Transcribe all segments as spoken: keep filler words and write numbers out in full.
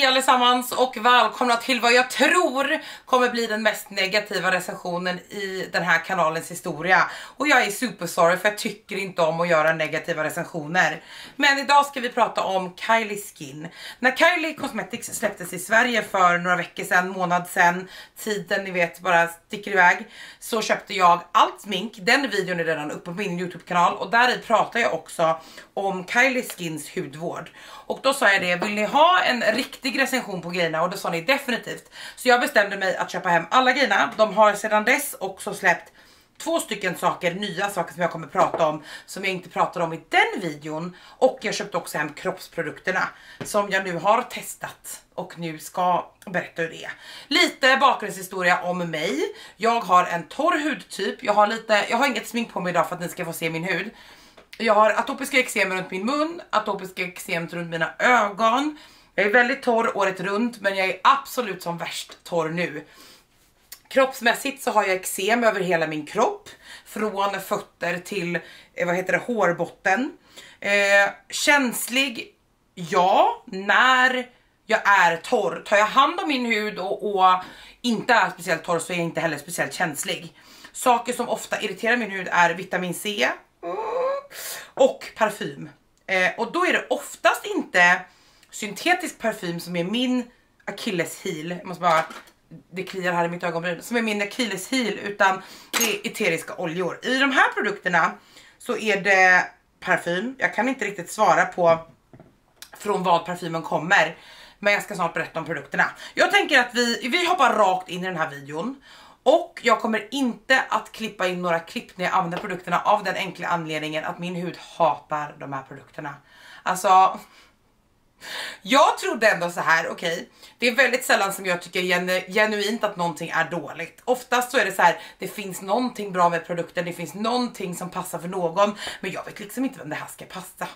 allesammans och välkomna till vad jag tror kommer bli den mest negativa recensionen i den här kanalens historia. Och jag är super sorry för jag tycker inte om att göra negativa recensioner. Men idag ska vi prata om Kylie Skin. När Kylie Cosmetics släpptes i Sverige för några veckor sedan, månad sedan, tiden ni vet bara sticker iväg, så köpte jag allt smink. Den videon är redan uppe på min YouTube-kanal och där i pratar jag också om Kylie Skins hudvård. Och då sa jag det, vill ni ha en riktig recension på grejerna? Och då sa ni definitivt. Så jag bestämde mig att köpa hem alla grejerna. De har sedan dess också släppt två stycken saker, nya saker som jag kommer prata om, som jag inte pratade om i den videon. Och jag köpte också hem kroppsprodukterna som jag nu har testat och nu ska berätta hur det är. Lite bakgrundshistoria om mig. Jag har en torr hudtyp. Jag har lite, jag har inget smink på mig idag för att ni ska få se min hud. Jag har atopiska eksem runt min mun, atopiska eksem runt mina ögon. Jag är väldigt torr året runt, men jag är absolut som värst torr nu. Kroppsmässigt så har jag eksem över hela min kropp, från fötter till eh, vad heter det, hårbotten. Eh, känslig, ja, när jag är torr. Tar jag hand om min hud och, och inte är speciellt torr så är jag inte heller speciellt känslig. Saker som ofta irriterar min hud är vitamin C och parfym. Eh, och då är det oftast inte syntetisk parfym som är min akillesheel. Jag måste bara, det kliar här i mitt ögonbryn. Som är min akillesheel, utan det är eteriska oljor. I de här produkterna så är det parfym. Jag kan inte riktigt svara på från vad parfymen kommer, men jag ska snart berätta om produkterna. Jag tänker att vi, vi hoppar rakt in i den här videon. Och jag kommer inte att klippa in några klipp när jag använder produkterna av den enkla anledningen att min hud hatar de här produkterna. Alltså, jag trodde ändå så här, okej, okay, det är väldigt sällan som jag tycker genu genuint att någonting är dåligt. Oftast så är det så här, det finns någonting bra med produkten, det finns någonting som passar för någon, men jag vet liksom inte vem det här ska passa.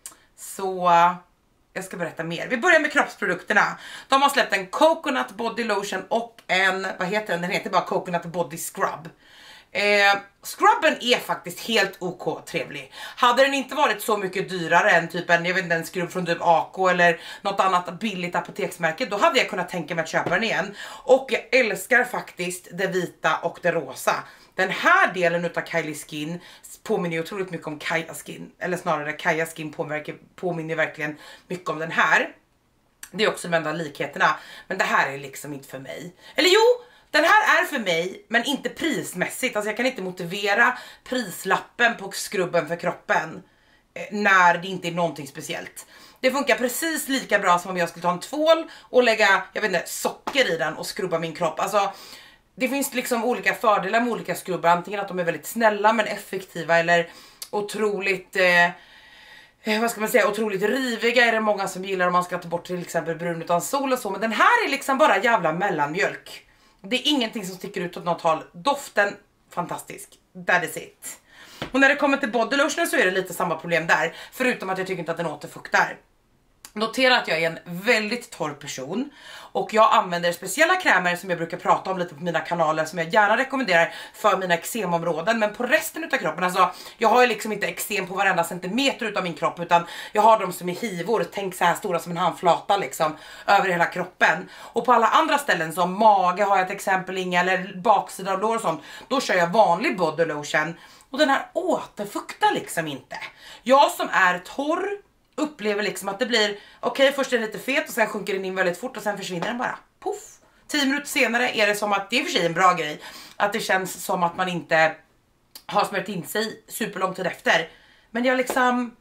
Så jag ska berätta mer. Vi börjar med kroppsprodukterna. De har släppt en coconut body lotion och en, vad heter den? Den heter bara coconut body scrub. Eh, scrubben är faktiskt helt ok trevlig. Hade den inte varit så mycket dyrare än typ en, jag vet inte, en skrubb från typ A K eller något annat billigt apoteksmärke, då hade jag kunnat tänka mig att köpa den igen. Och jag älskar faktiskt det vita och det rosa. Den här delen utav Kylie Skin påminner ju otroligt mycket om Kaja Skin, eller snarare Kaja Skin påminner, påminner verkligen mycket om den här. Det är också de enda likheterna, men det här är liksom inte för mig. Eller jo, den här är för mig, men inte prismässigt. Alltså jag kan inte motivera prislappen på skrubben för kroppen när det inte är någonting speciellt. Det funkar precis lika bra som om jag skulle ta en tvål och lägga, jag vet inte, socker i den och skrubba min kropp. Alltså det finns liksom olika fördelar med olika skrubbar. Antingen att de är väldigt snälla men effektiva, eller otroligt eh, vad ska man säga, otroligt riviga är det många som gillar om man ska ta bort till exempel brun utan sol och så. Men den här är liksom bara jävla mellanmjölk. Det är ingenting som sticker ut åt något håll. Doften, fantastisk. That is it. Och när det kommer till body lotion så är det lite samma problem där. Förutom att jag tycker inte att den återfuktar. Notera att jag är en väldigt torr person och jag använder speciella krämer som jag brukar prata om lite på mina kanaler, som jag gärna rekommenderar för mina eksemområden. Men på resten utav kroppen, alltså jag har ju liksom inte eksem på varenda centimeter utav min kropp, utan jag har dem som är hivor, tänk så här stora som en handflata liksom, över hela kroppen. Och på alla andra ställen som mage har jag ett exempel inga, eller baksida av lår och sånt, då kör jag vanlig body lotion och den här återfuktar liksom inte. Jag som är torr upplever liksom att det blir, okej, okay, först är den lite fet och sen sjunker den in väldigt fort och sen försvinner den bara. Puff. Tio minuter senare är det som att, det är för sig en bra grej, att det känns som att man inte har smört in sig superlång tid efter. Men jag liksom,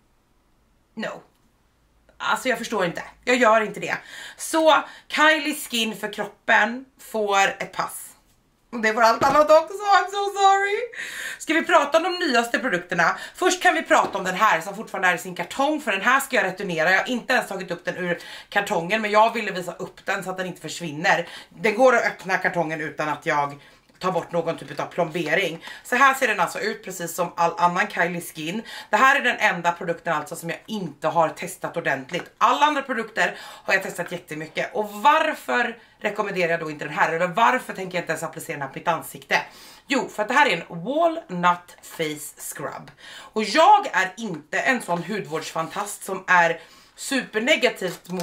no. Alltså jag förstår inte, jag gör inte det. Så Kylie Skin för kroppen får ett pass. Och det var allt annat också, I'm so sorry. Ska vi prata om de nyaste produkterna? Först kan vi prata om den här som fortfarande är i sin kartong, för den här ska jag returnera. Jag har inte ens tagit upp den ur kartongen, men jag ville visa upp den så att den inte försvinner. Det går att öppna kartongen utan att jag tar bort någon typ av plombering. Så här ser den alltså ut, precis som all annan Kylie Skin. Det här är den enda produkten alltså som jag inte har testat ordentligt. Alla andra produkter har jag testat jättemycket. Och varför rekommenderar jag då inte den här? Eller varför tänker jag inte ens applicera den här på mitt ansikte? Jo, för att det här är en Walnut Face Scrub. Och jag är inte en sån hudvårdsfantast som är supernegativt mot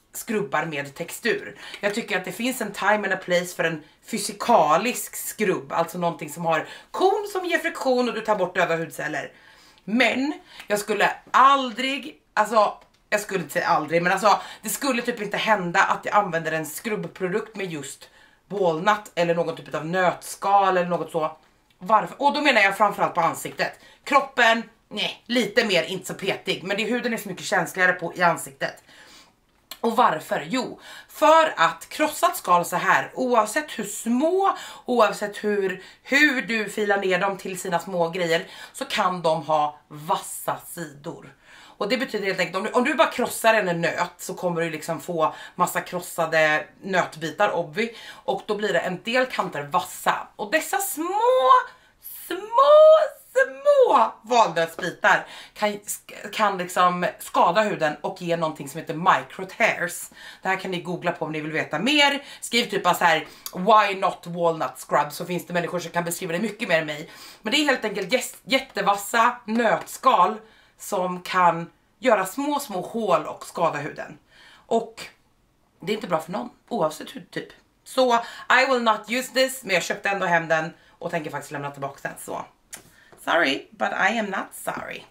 skrubbar med textur. Jag tycker att det finns en time and a place för en fysikalisk skrubb, alltså någonting som har kon som ger friktion och du tar bort döda hudceller. Men jag skulle aldrig, alltså jag skulle inte säga aldrig, men alltså det skulle typ inte hända att jag använder en skrubbprodukt med just walnut eller någon typ av nötskal eller något så. Varför? Och då menar jag framförallt på ansiktet. Kroppen, nej, lite mer inte så petig, men det huden är så mycket känsligare på i ansiktet. Och varför? Jo, för att krossat skal så här, oavsett hur små, oavsett hur, hur du filar ner dem till sina små grejer, så kan de ha vassa sidor. Och det betyder helt enkelt, om du, om du bara krossar en nöt så kommer du liksom få massa krossade nötbitar, obvi. Och då blir det en del kanter vassa. Och dessa små, små, små valnötsbitar kan, kan liksom skada huden och ge någonting som heter micro tears. Det här kan ni googla på om ni vill veta mer. Skriv typ bara så här, why not walnut scrub, så finns det människor som kan beskriva det mycket mer än mig. Men det är helt enkelt jättevassa nötskal som kan göra små små hål och skada huden. Och det är inte bra för någon, oavsett hudtyp. Så I will not use this, men jag köpte ändå hem den och tänker faktiskt lämna tillbaka den. Så sorry, but I am not sorry.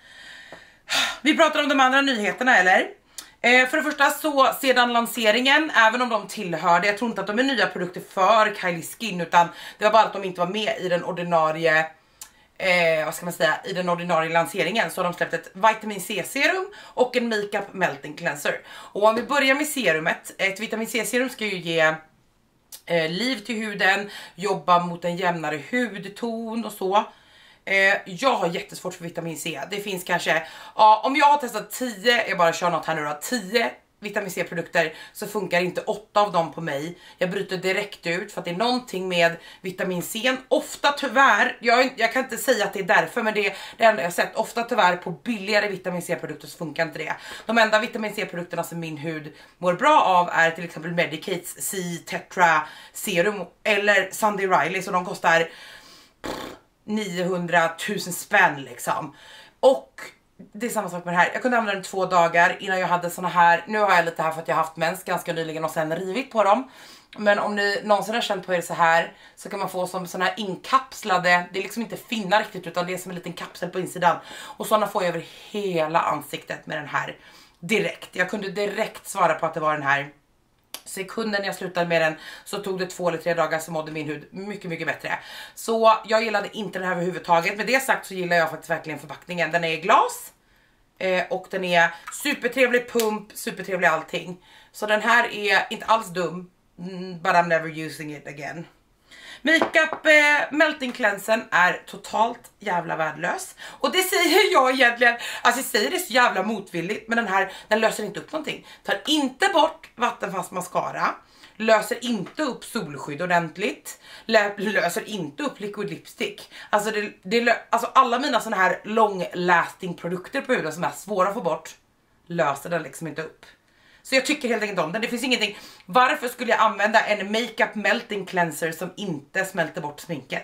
Vi pratar om de andra nyheterna, eller? Eh, för det första så sedan lanseringen, även om de tillhörde, jag tror inte att de är nya produkter för Kylie Skin, utan det var bara att de inte var med i den ordinarie Eh, vad ska man säga, i den ordinarie lanseringen, så har de släppt ett vitamin C serum och en makeup melting cleanser. Och om vi börjar med serumet, ett vitamin C serum ska ju ge eh, liv till huden, jobba mot en jämnare hudton och så. Eh, jag har jättesvårt för vitamin C. Det finns kanske, ja, om jag har testat tio, jag bara kör något här nu då, tio vitamin C-produkter, så funkar inte åtta av dem på mig. Jag bryter direkt ut för att det är någonting med vitamin C. Ofta tyvärr, jag, jag kan inte säga att det är därför, men det är det enda jag har sett. Ofta tyvärr på billigare vitamin C-produkter så funkar inte det. De enda vitamin C-produkterna som min hud mår bra av är till exempel Medicates C Tetra Serum eller Sunday Riley, så de kostar niohundratusen spänn liksom. Och det är samma sak med det här. Jag kunde använda den två dagar innan jag hade såna här. Nu har jag lite här för att jag har haft mens ganska nyligen och sen rivit på dem. Men om ni någonsin har känt på er så här, så kan man få som såna här inkapslade. Det är liksom inte finnar riktigt, utan det är som en liten kapsel på insidan. Och sådana får jag över hela ansiktet med den här direkt. Jag kunde direkt svara på att det var den här. Sekunden jag slutade med den så tog det två eller tre dagar, så mådde min hud mycket mycket bättre. Så jag gillade inte den här överhuvudtaget. Med det sagt så gillar jag faktiskt verkligen förpackningen. Den är i glas eh, och den är supertrevlig pump, supertrevlig allting. Så den här är inte alls dum, but I'm never using it again. Makeup eh, melting cleansen är totalt jävla värdelös. Och det säger jag egentligen, alltså jag säger det så jävla motvilligt, men den här, den löser inte upp någonting. Tar inte bort vattenfast mascara, löser inte upp solskydd ordentligt, lö löser inte upp liquid lipstick. Alltså, det, det, alltså alla mina såna här long lasting produkter på huden som är svåra att få bort, löser den liksom inte upp. Så jag tycker helt enkelt om den. Det finns ingenting. Varför skulle jag använda en makeup melting cleanser som inte smälter bort sminket?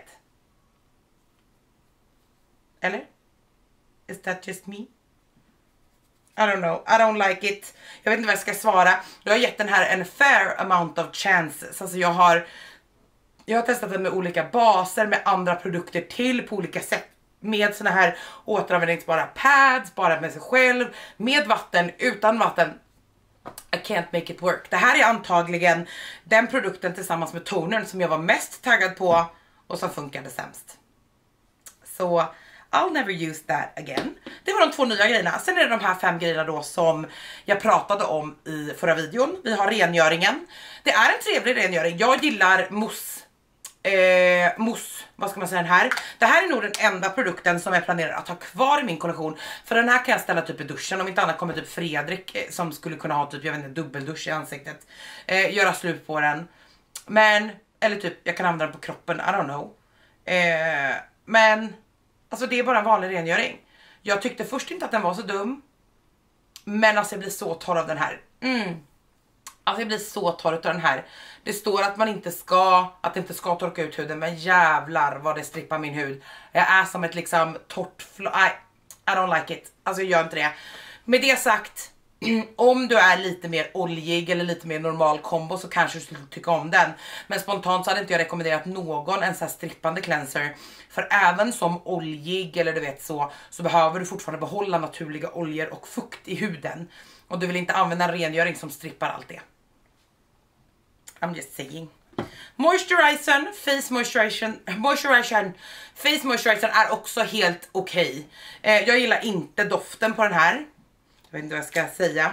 Eller? Is that just me? I don't know. I don't like it. Jag vet inte vad jag ska svara. Jag har gett den här en fair amount of chances. Alltså jag har jag har testat den med olika baser, med andra produkter till på olika sätt. Med såna här återanvändningsbara pads, bara med sig själv, med vatten, utan vatten. I can't make it work. Det här är antagligen den produkten tillsammans med tonern som jag var mest taggad på och som funkade sämst. Så I'll never use that again. Det var de två nya grejerna. Sen är det de här fem grejerna då som jag pratade om i förra videon. Vi har rengöringen. Det är en trevlig rengöring. Jag gillar mousse. Eh, mousse, vad ska man säga den här? Det här är nog den enda produkten som jag planerar att ha kvar i min kollektion. För den här kan jag ställa typ i duschen. Om inte annat kommer typ Fredrik eh, som skulle kunna ha typ, jag vet inte, dubbeldusch i ansiktet. Eh, göra slut på den. Men, eller typ, jag kan använda den på kroppen, I don't know. Eh, men, alltså det är bara en vanlig rengöring. Jag tyckte först inte att den var så dum. Men alltså jag blir så torr av den här. Mm. Alltså jag blir så torr av den här. Det står att man inte ska, att det inte ska torka ut huden, men jävlar vad det strippar min hud. Jag är som ett liksom torrt flå. I, I don't like it. Alltså jag gör inte det. Med det sagt, om du är lite mer oljig eller lite mer normal kombo så kanske du skulle tycka om den. Men spontant så hade inte jag rekommenderat någon en så här strippande cleanser. För även som oljig eller du vet så, så behöver du fortfarande behålla naturliga oljor och fukt i huden. Och du vill inte använda en rengöring som strippar allt det. I'm just saying. Moisturizern, face moisturization, moisturization, face moisturizern är också helt okej. Okay. Eh, jag gillar inte doften på den här. Jag vet inte vad jag ska säga.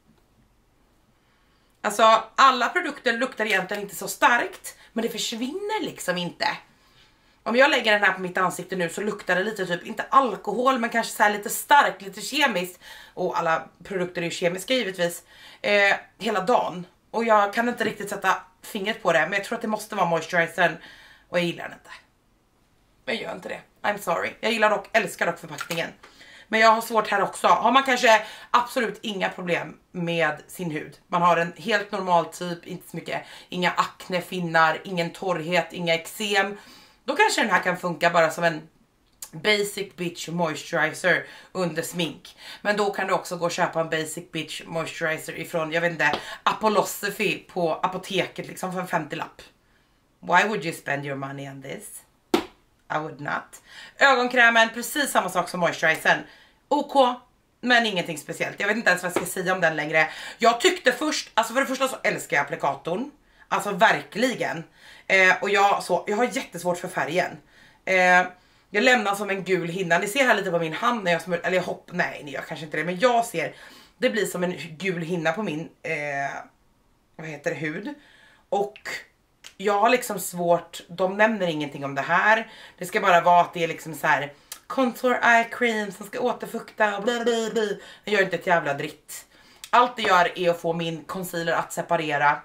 Alltså alla produkter luktar egentligen inte så starkt, men det försvinner liksom inte. Om jag lägger den här på mitt ansikte nu så luktar det lite typ, inte alkohol men kanske så här lite starkt, lite kemiskt. Och alla produkter är ju kemiska givetvis. Eh, hela dagen. Och jag kan inte riktigt sätta fingret på det, men jag tror att det måste vara moisturizern. Och jag gillar den inte. Men jag gör inte det. I'm sorry. Jag gillar dock, älskar dock förpackningen. Men jag har svårt här också. Har man kanske absolut inga problem med sin hud. Man har en helt normal typ, inte så mycket. Inga akne, finnar, ingen torrhet, inga eksem. Då kanske den här kan funka bara som en basic bitch moisturizer under smink. Men då kan du också gå och köpa en basic bitch moisturizer ifrån, jag vet inte, Apolosophy på apoteket liksom för en femtio lapp. Why would you spend your money on this? I would not. Ögonkrämen, precis samma sak som moisturizern. OK, men ingenting speciellt. Jag vet inte ens vad jag ska säga om den längre. Jag tyckte först, alltså för det första så älskar jag applikatorn. Alltså verkligen. Eh, och jag, så, jag har jättesvårt för färgen. Eh, jag lämnar som en gul hinna. Ni ser här lite på min hand när jag smör, eller jag hopp, nej ni gör kanske inte det. Men jag ser, det blir som en gul hinna på min, eh, vad heter det, hud. Och jag har liksom svårt, de nämner ingenting om det här. Det ska bara vara att det är liksom så här contour eye cream som ska återfukta och blablabla. Jag gör inte ett jävla dritt. Allt det gör är att få min concealer att separera.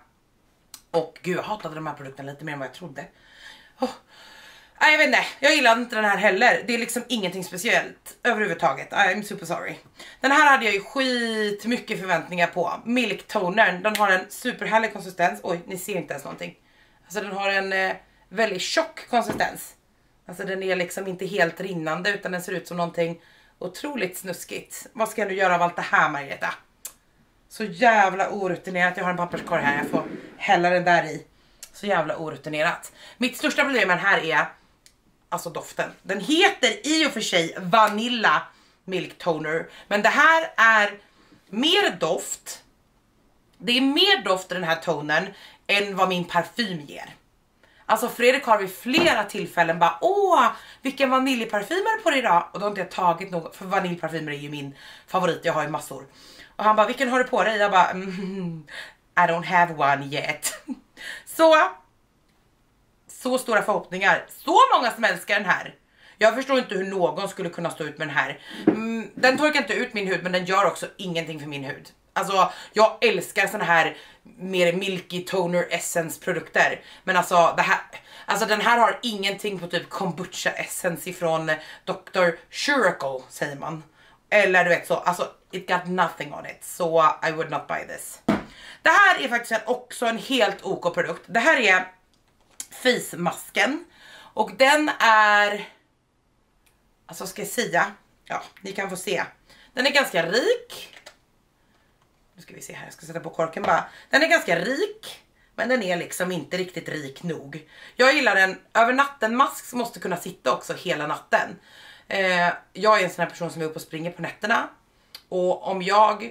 Och gud, jag hatade de här produkterna lite mer än vad jag trodde. Oh. Nej, jag vet inte, jag gillar inte den här heller. Det är liksom ingenting speciellt överhuvudtaget. I'm super sorry. Den här hade jag ju skit mycket förväntningar på. Milk tonern, den har en superhärlig konsistens. Oj, ni ser inte ens någonting. Alltså den har en eh, väldigt tjock konsistens. Alltså den är liksom inte helt rinnande utan den ser ut som någonting otroligt snuskigt. Vad ska jag nu göra av allt det här, Margareta? Så jävla orutinerat. Jag har en papperskorg här, jag får hälla den där i. Så jävla orutinerat. Mitt största problem med den här är alltså doften. Den heter i och för sig Vanilla Milk Toner. Men det här är mer doft. Det är mer doft i den här tonen än vad min parfym ger. Alltså Fredrik har vid flera tillfällen bara, åh, vilken vaniljparfym är det på dig idag? Och då har inte jag tagit något, för vaniljparfymer är ju min favorit, jag har ju massor. Och han bara, vilken har du på dig? Jag bara, mm, I don't have one yet. Så, så stora förhoppningar. Så många som älskar den här. Jag förstår inte hur någon skulle kunna stå ut med den här. Mm, den torkar inte ut min hud, men den gör också ingenting för min hud. Alltså, jag älskar såna här mer milky toner essence produkter. Men alltså, det här, alltså den här har ingenting på typ kombucha essence ifrån doktor Shuricle, säger man. Eller du vet så, alltså it got nothing on it. Så I would not buy this. Det här är faktiskt en, också en helt OK produkt. Det här är face-masken. Och den är, alltså ska jag säga, ja, ni kan få se. Den är ganska rik. Nu ska vi se här, jag ska sätta på korken bara. Den är ganska rik, men den är liksom inte riktigt rik nog. Jag gillar en över natten mask som måste kunna sitta också hela natten. Eh, jag är en sån här person som är uppe och springer på nätterna. Och om jag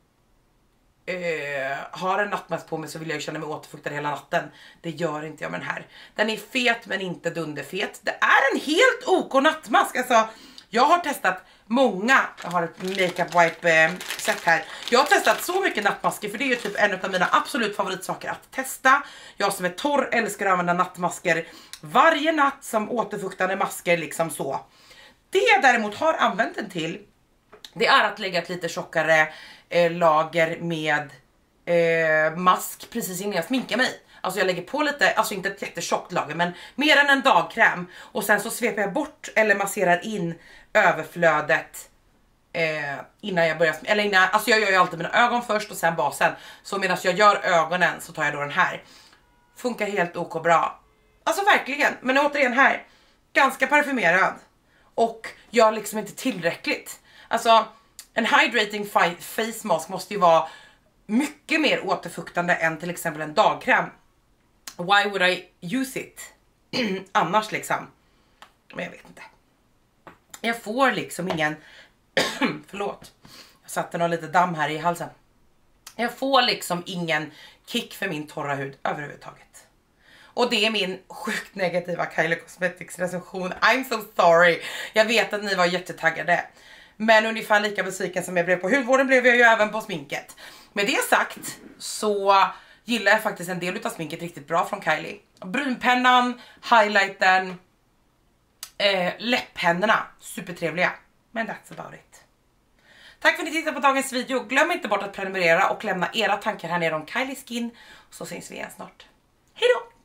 eh, har en nattmask på mig så vill jag ju känna mig återfuktad hela natten. Det gör inte jag med den här. Den är fet men inte dunderfet. Det är en helt OK nattmask. Alltså, jag har testat många, jag har ett makeup wipe eh, set här. Jag har testat så mycket nattmasker, för det är ju typ en av mina absolut favoritsaker att testa. Jag som är torr älskar att använda nattmasker varje natt som återfuktande masker liksom så. Det jag däremot har använt den till, det är att lägga ett lite tjockare eh, lager med eh, mask precis innan jag sminkar mig. Alltså jag lägger på lite, alltså inte ett jättetjockt lager, men mer än en dagkräm. Och sen så sveper jag bort eller masserar in överflödet eh, innan jag börjar, eller innan, alltså jag gör ju alltid mina ögon först och sen basen. Så medan jag gör ögonen så tar jag då den här. Funkar helt OK bra. Alltså verkligen, men återigen här, ganska parfymerad. Och gör liksom inte tillräckligt. Alltså En hydrating face mask måste ju vara mycket mer återfuktande än till exempel en dagkräm. Why would I use it? Annars liksom. Men jag vet inte. Jag får liksom ingen... Förlåt. Jag satte någon lite damm här i halsen. Jag får liksom ingen kick för min torra hud överhuvudtaget. Och det är min sjukt negativa Kylie Cosmetics recension. I'm so sorry. Jag vet att ni var jättetaggade. Men ungefär lika besviken som jag blev på hudvården blev jag ju även på sminket. Med det sagt så gillar jag faktiskt en del av sminket riktigt bra från Kylie. Brynpennan, highlighten, eh, läpppennorna, supertrevliga. Men that's about it. Tack för att ni tittade på dagens video. Glöm inte bort att prenumerera och lämna era tankar här nere om Kylie Skin. Så syns vi igen snart. Hej då!